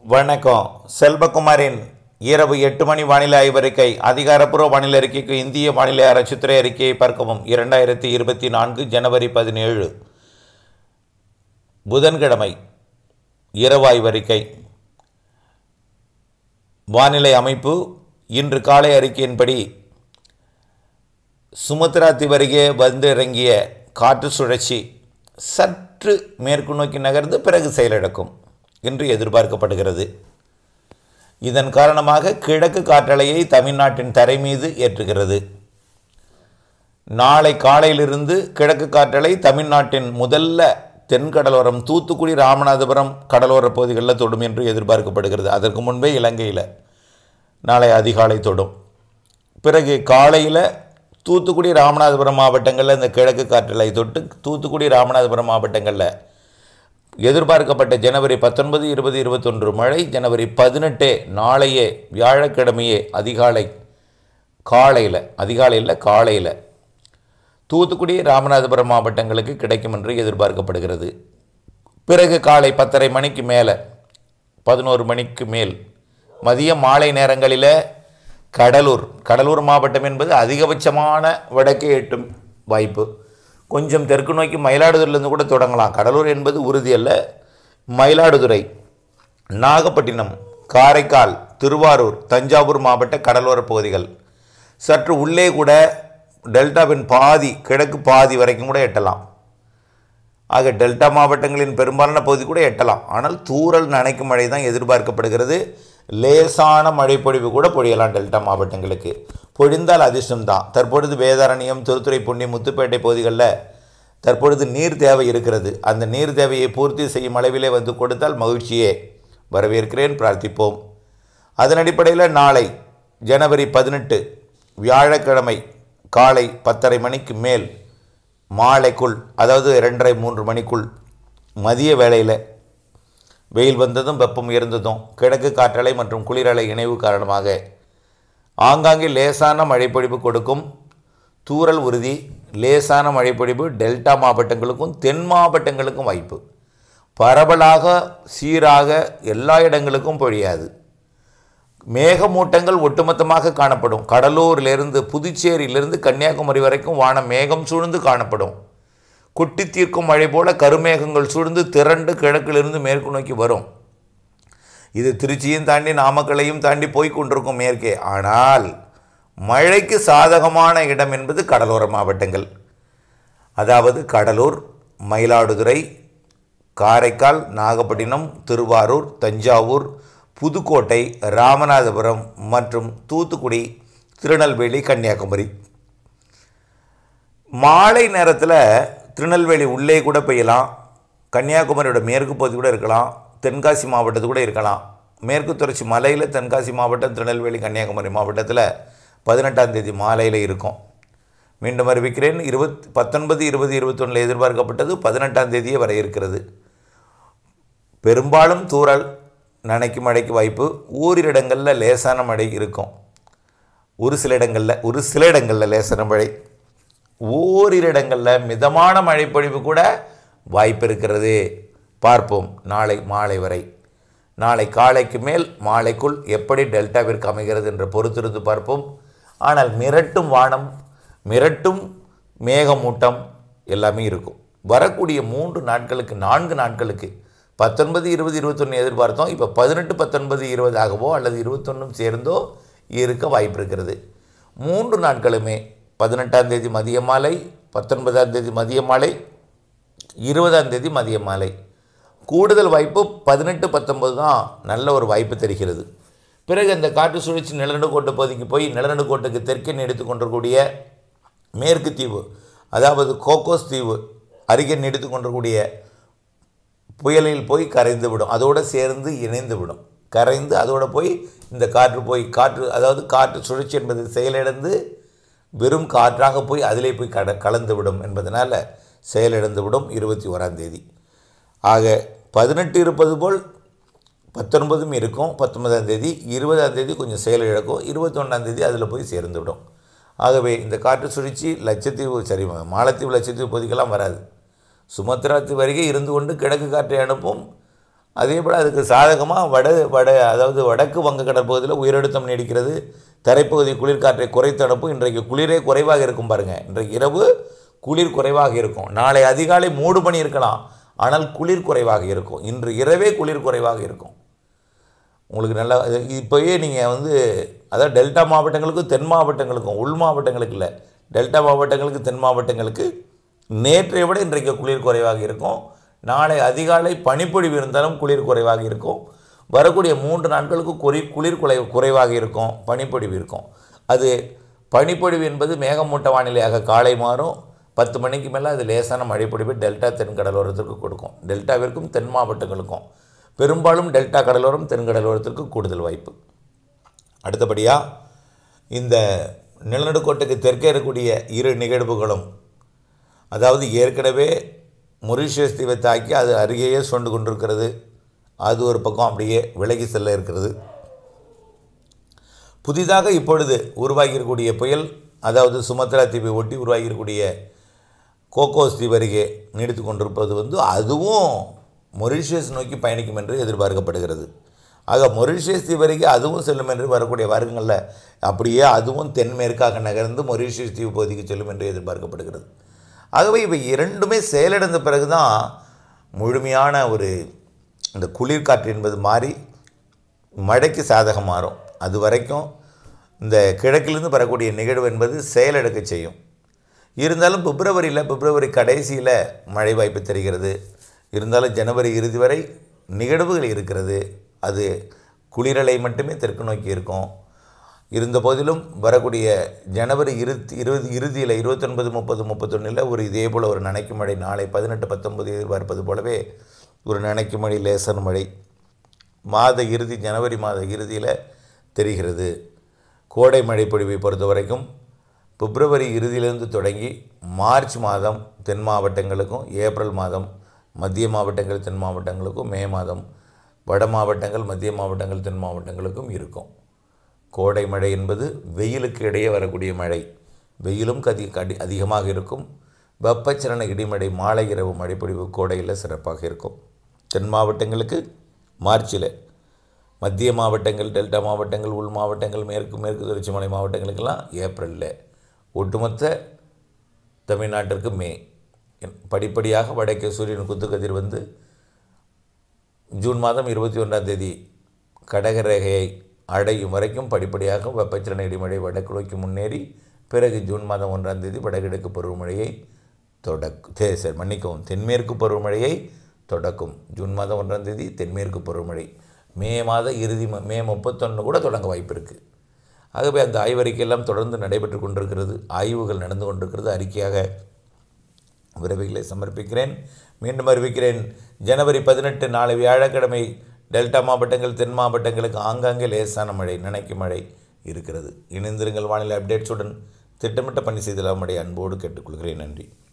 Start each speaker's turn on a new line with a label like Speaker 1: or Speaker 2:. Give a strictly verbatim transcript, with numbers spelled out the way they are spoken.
Speaker 1: வணக்கம். செல்வகுமாரின் இரவு எட்டு மணி வானிலை ஆய்வறிக்கை. அதிகாரப்பூர்வ வானிலை அறிக்கைக்கு இந்திய வானிலை ஆராய்ச்சித்துறை அறிக்கையை பார்க்கவும். இரண்டாயிரத்தி இருபத்தி நான்கு ஜனவரி பதினேழு புதன்கிழமை இரவு ஆய்வறிக்கை. வானிலை அமைப்பு. இன்று காலை அறிக்கையின்படி சுமத்ரா தீவு அருகே வந்து இறங்கிய காற்று சுழற்சி சற்று மேற்கு நோக்கி நகர்ந்து பிறகு செயலிழக்கும் என்று எதிர்பார்க்கப்படுகிறது. இதன் காரணமாக கிழக்கு காற்றலையை தமிழ்நாட்டின் தரை மீது ஏற்றுகிறது. நாளை காலையிலிருந்து கிழக்கு காற்றலை தமிழ்நாட்டின் முதல்ல தென்கடலோரம் தூத்துக்குடி ராமநாதபுரம் கடலோர பகுதிகளில் தொடும் என்று எதிர்பார்க்கப்படுகிறது. அதற்கு முன்பே இலங்கையில் நாளை அதிகாலை தொடும். பிறகு காலையில் தூத்துக்குடி ராமநாதபுரம் மாவட்டங்களில் இந்த கிழக்கு காற்றலை தொட்டு தூத்துக்குடி ராமநாதபுரம் மாவட்டங்களில் எதிர்பார்க்கப்பட்ட ஜனவரி பத்தொன்பது இருபது இருபத்தொன்று மழை. ஜனவரி பதினெட்டு நாளையே வியாழக்கிழமையே அதிகாலை காலையில் அதிகாலையில் காலையில் தூத்துக்குடி ராமநாதபுரம் மாவட்டங்களுக்கு கிடைக்கும் என்று எதிர்பார்க்கப்படுகிறது. பிறகு காலை பத்தரை மணிக்கு மேலே பதினோரு மணிக்கு மேல் மதிய மாலை நேரங்களில் கடலூர் கடலூர் மாவட்டம் என்பது அதிகபட்சமான வடக்கே எட்டும் வாய்ப்பு. கொஞ்சம் தெற்கு நோக்கி மயிலாடுதுறையிலேருந்து கூட தொடங்கலாம். கடலூர் என்பது உறுதியல்ல. மயிலாடுதுறை, நாகப்பட்டினம், காரைக்கால், திருவாரூர், தஞ்சாவூர் மாவட்ட கடலோர பகுதிகள் சற்று உள்ளே கூட டெல்டாவின் பாதி கிழக்கு பாதி வரைக்கும் கூட எட்டலாம். ஆக டெல்டா மாவட்டங்களின் பெரும்பாலான பகுதி கூட எட்டலாம். ஆனால் தூறல் நனைக்கும் மழை தான் எதிர்பார்க்கப்படுகிறது. லேசான மழை பொழிவு கூட பொழியலாம் டெல்டா மாவட்டங்களுக்கு. பொழிந்தால் அதிர்ஷ்டம்தான். தற்பொழுது வேதாரண்யம், திருத்துறைப்பூண்டி, முத்துப்பேட்டை பகுதிகளில் தற்பொழுது நீர் தேவை இருக்கிறது. அந்த நீர் தேவையை பூர்த்தி செய்யும் அளவிலே வந்து கொடுத்தால் மகிழ்ச்சியே. வரவேற்கிறேன், பிரார்த்திப்போம். அதன் அடிப்படையில் நாளை ஜனவரி பதினெட்டு வியாழக்கிழமை காலை பத்தரை மணிக்கு மேல் மாலைக்குள், அதாவது இரண்டரை மூன்று மணிக்குள் மதிய வேளையில் வெயில் வந்ததும் வெப்பம் உயர்ந்ததும் கிழக்கு காற்றலை மற்றும் குளிரலை இணைவு காரணமாக ஆங்காங்கே லேசான மழைப்பொழிவு கொடுக்கும். தூறல் உறுதி. லேசான மழைப்பொழிவு டெல்டா மாவட்டங்களுக்கும் தென் மாவட்டங்களுக்கும் வாய்ப்பு. பரவலாக சீராக எல்லா இடங்களுக்கும் பொழியாது. மேகமூட்டங்கள் ஒட்டுமொத்தமாக காணப்படும். கடலூரிலிருந்து புதுச்சேரியிலிருந்து கன்னியாகுமரி வரைக்கும் வானம் மேகம் சூழ்ந்து காணப்படும். கொட்டி தீர்க்கும் மழை போல கருமேகங்கள் சூழ்ந்து திரண்டு கிழக்கிலிருந்து மேற்கு நோக்கி வரும். இது திருச்சியும் தாண்டி நாமக்கலையும் தாண்டி போய் கொண்டிருக்கும் மேற்கே. ஆனால் மழைக்கு சாதகமான இடம் என்பது கடலோர மாவட்டங்கள். அதாவது கடலூர், மயிலாடுதுறை, காரைக்கால், நாகப்பட்டினம், திருவாரூர், தஞ்சாவூர், புதுக்கோட்டை, ராமநாதபுரம் மற்றும் தூத்துக்குடி, திருநெல்வேலி, கன்னியாகுமரி. மாலை நேரத்தில் திருநெல்வேலி உள்ளே கூட பெய்யலாம். கன்னியாகுமரியோட மேற்கு பகுதி கூட இருக்கலாம். தென்காசி மாவட்டத்து கூட இருக்கலாம். மேற்கு தொடர்ச்சி மலையில் தென்காசி மாவட்டம், திருநெல்வேலி, கன்னியாகுமரி மாவட்டத்தில் பதினெட்டாம் தேதி மாலையில் இருக்கும். மீண்டும் அறிவிக்கிறேன். இருபத் பத்தொன்பது இருபது இருபத்தொன்னில் எதிர்பார்க்கப்பட்டது பதினெட்டாம் தேதியே வர இருக்கிறது. பெரும்பாலும் தூறல் நனைக்கும் மழைக்கு வாய்ப்பு. ஓரிரு இடங்களில் லேசான மழை இருக்கும். ஒரு சில இடங்களில் ஒரு சில இடங்களில் லேசான மழை, ஓரிரு இடங்களில் மிதமான மழைப்பொழிவு கூட வாய்ப்பு இருக்கிறது. பார்ப்போம் நாளை மாலை வரை. நாளை காலைக்கு மேல் மாலைக்குள் எப்படி டெல்டாவிற்கு அமைகிறது என்று பொறுத்திருந்து பார்ப்போம். ஆனால் மிரட்டும் வானம், மிரட்டும் மேகமூட்டம் எல்லாமே இருக்கும். வரக்கூடிய மூன்று நாட்களுக்கு நான்கு நாட்களுக்கு பத்தொன்பது இருபது இருபத்தொன்று எதிர்பார்த்தோம். இப்போ பதினெட்டு பத்தொன்பது இருபதாகவோ அல்லது இருபத்தொன்னும் சேர்ந்தோ இருக்க வாய்ப்பு இருக்கிறது. மூன்று நாட்களுமே பதினெட்டாம் தேதி மதிய மாலை, பத்தொன்பதாம் தேதி மதிய மாலை, இருபதாம் தேதி மதிய மாலை. கூடுதல் வாய்ப்பு பதினெட்டு பத்தொன்பது தான் நல்ல ஒரு வாய்ப்பு தெரிகிறது. பிறகு அந்த காற்று சுழற்சி நிலநடுக்கோட்டு பகுதிக்கு போய் நிலநடுக்கோட்டுக்கு தெற்கே நீடித்து கொண்டிருக்கக்கூடிய மேற்கு தீவு, அதாவது கோக்கோஸ் தீவு அருகே நீடித்து கொண்டிருக்கக்கூடிய புயலில் போய் கரைந்து விடும். அதோடு சேர்ந்து இணைந்து விடும். கரைந்து அதோடு போய் இந்த காற்று போய் காற்று அதாவது காற்று சுழற்சி என்பது செயலிழந்து வெறும் காற்றாக போய் அதிலே போய் கட கலந்து விடும் என்பதனால் செயலிழந்து விடும் இருபத்தி ஓராம் தேதி. ஆக பதினெட்டு இருப்பது போல் பத்தொன்பதும் இருக்கும். பத்தொன்பதாம் தேதி இருபதாம் தேதி கொஞ்சம் செயலிழக்கும். இருபத்தொன்னாம் தேதி அதில் போய் சேர்ந்து விடும். ஆகவே இந்த காற்று சுழற்சி லட்சத்தீவு சரி மாலத்தீவு லட்சத்தீவு பகுதிக்கெல்லாம் வராது. சுமத்ரா தீவு அருகே இருந்து கொண்டு கிழக்கு காற்றை அனுப்பும். அதேபோல் அதுக்கு சாதகமாக வட வட அதாவது வடக்கு வங்கக்கடல் பகுதியில் உயரழுத்தம் நீடிக்கிறது. தரைப்பகுதி குளிர்காற்றை குறைத்து அனுப்பும். இன்றைக்கு குளிரே குறைவாக இருக்கும் பாருங்கள். இன்றைக்கு இரவு குளிர் குறைவாக இருக்கும். நாளை அதிகாலை மூடு பனி இருக்கலாம், ஆனால் குளிர் குறைவாக இருக்கும். இன்று இரவே குளிர் குறைவாக இருக்கும். உங்களுக்கு நல்லா இப்போயே நீங்கள் வந்து அதாவது டெல்டா மாவட்டங்களுக்கும் தென் மாவட்டங்களுக்கும், உள் மாவட்டங்களுக்கு இல்லை, டெல்டா மாவட்டங்களுக்கு தென் மாவட்டங்களுக்கு நேற்றை விட இன்றைக்கு குளிர் குறைவாக இருக்கும். நாளை அதிகாலை பனிப்பொழிவு இருந்தாலும் குளிர் குறைவாக இருக்கும். வரக்கூடிய மூன்று நாட்களுக்கு குறி குளிர் குறை குறைவாக இருக்கும், பனிப்பொழிவு இருக்கும். அது பனிப்பொழிவு என்பது மேகமூட்ட வானிலையாக காலை மாறும். பத்து மணிக்கு மேலே அது லேசான மழைப்பொழிவு டெல்டா தென் கடலோரத்திற்கு கொடுக்கும். டெல்டாவிற்கும் தென் மாவட்டங்களுக்கும், பெரும்பாலும் டெல்டா கடலோரம் தென் கடலோரத்திற்கு கூடுதல் வாய்ப்பு. அடுத்தபடியாக இந்த நிலநடுக்கோட்டுக்கு தெற்கே இருக்கக்கூடிய இரு நிகழ்வுகளும், அதாவது ஏற்கனவே மொரீஷியஸ் தீவை தாக்கி அது அருகேயே சொண்டு கொண்டிருக்கிறது. அது ஒரு பக்கம் அப்படியே விலகி செல்ல இருக்கிறது. புதிதாக இப்பொழுது உருவாகியிருக்கக்கூடிய புயல், அதாவது சுமத்ரா தீவை ஒட்டி உருவாகியிருக்கக்கூடிய கோகோஸ் தீவு அருகே நீடித்து கொண்டிருப்பது வந்து அதுவும் மொரீஷியஸ் நோக்கி பயணிக்கும் என்று எதிர்பார்க்கப்படுகிறது. ஆக மொரீஷியஸ் தீவு அருகே அதுவும் செல்லும் என்று வரக்கூடிய வருடங்களில் அப்படியே அதுவும் தென்மேற்காக நகர்ந்து மொரீஷியஸ் தீவு பகுதிக்கு செல்லும் என்று எதிர்பார்க்கப்படுகிறது. ஆகவே இவை இரண்டுமே செயலிழந்த பிறகு தான் முழுமையான ஒரு இந்த குளிர்காற்று என்பது மாறி மழைக்கு சாதகம் மாறும். அது வரைக்கும் இந்த கிழக்கிலிருந்து வரக்கூடிய நிகழ்வு என்பது செயலிழக்க செய்யும். இருந்தாலும் பிப்ரவரியில் பிப்ரவரி கடைசியில் மழை வாய்ப்பு தெரிகிறது. இருந்தாலும் ஜனவரி இறுதி வரை நிகழ்வுகள் இருக்கிறது. அது குளிரலை மட்டுமே தெற்கு நோக்கி இருக்கும். இருந்த போதிலும் வரக்கூடிய ஜனவரி இருபத்தி இருபது இறுதியில் இருபத்தொன்பது முப்பது முப்பத்தொன்னில் ஒரு இதே போல் ஒரு நனைக்கும் மழை, நாளை பதினெட்டு பத்தொன்பது எதிர்பார்ப்பது போலவே ஒரு நனைக்கும் மழை, லேசர் மழை மாத இறுதி ஜனவரி மாத இறுதியில் தெரிகிறது. கோடை மழை பொழிவை பொறுத்த வரைக்கும் பிப்ரவரி இறுதியிலிருந்து தொடங்கி மார்ச் மாதம் தென் மாவட்டங்களுக்கும், ஏப்ரல் மாதம் மத்திய மாவட்டங்கள் தென் மாவட்டங்களுக்கும், மே மாதம் வட மாவட்டங்கள் மத்திய மாவட்டங்கள் தென் மாவட்டங்களுக்கும் இருக்கும். கோடை மழை என்பது வெயிலுக்கு இடையே வரக்கூடிய மழை. வெயிலும் கதி கடி அதிகமாக இருக்கும். வெப்பச்சலன இடிமழை, மாலை இரவு மழைப்பொழிவு கோடையில் சிறப்பாக இருக்கும். தென் மாவட்டங்களுக்கு மார்ச்சில், மத்திய மாவட்டங்கள் டெல்டா மாவட்டங்கள் உள் மாவட்டங்கள் மேற்கு மேற்கு தொடர்ச்சி மலை மாவட்டங்களுக்கெல்லாம் ஏப்ரலில், ஒட்டுமொத்த தமிழ்நாட்டிற்கு மே. படிப்படியாக வடக்கே சூரியன் குத்துக்கதிர் வந்து ஜூன் மாதம் இருபத்தி ஒன்றாம் தேதி கடகரேகையை அடையும் வரைக்கும் படிப்படியாக வெப்பச்சலன இடிமழை வடக்கு நோக்கி முன்னேறி பிறகு ஜூன் மாதம் ஒன்றாம் தேதி வடகிழக்கு பருவமழையை தொடக்கும். சரி மன்னிக்கவும் தென்மேற்கு பருவமழையை தொடக்கும். ஜூன் மாதம் ஒன்றாம் தேதி தென்மேற்கு பருவமழை. மே மாத இறுதி மே முப்பத்தொன்று கூட தொடங்க வாய்ப்பு இருக்குது. ஆகவே அந்த ஆய்வறிக்கையெல்லாம் தொடர்ந்து நடைபெற்று கொண்டிருக்கிறது. ஆய்வுகள் நடந்து கொண்டிருக்கிறது. அறிக்கையாக விரைவுகளை சமர்ப்பிக்கிறேன். மீண்டும் அறிவிக்கிறேன். ஜனவரி பதினெட்டு நாளை வியாழக்கிழமை டெல்டா மாவட்டங்கள் தென் மாவட்டங்களுக்கு ஆங்காங்கே லேசான மழை, நனைக்கும் மழை இருக்கிறது. இணைந்திருங்கள் வானிலை அப்டேட்ஸுடன். திட்டமிட்ட பணி செய்தலாமடைய அன்போடு கேட்டுக்கொள்கிறேன். நன்றி.